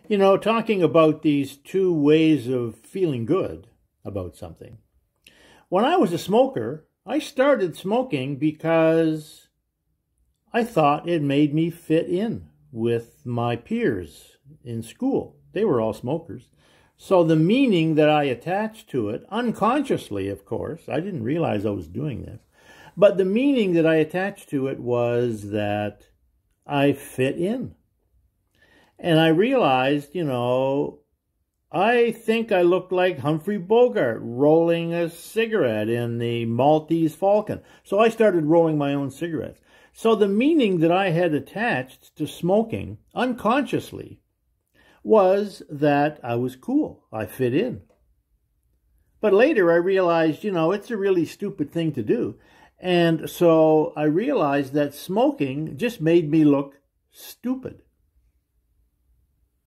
You know, talking about these two ways of feeling good about something. When I was a smoker, I started smoking because I thought it made me fit in with my peers in school. They were all smokers. So the meaning that I attached to it, unconsciously, of course, I didn't realize I was doing this, but the meaning that I attached to it was that I fit in. And I realized, I think I looked like Humphrey Bogart rolling a cigarette in the Maltese Falcon. So I started rolling my own cigarettes. So the meaning that I had attached to smoking unconsciously was that I was cool. I fit in. But later I realized, it's a really stupid thing to do. And so I realized that smoking just made me look stupid.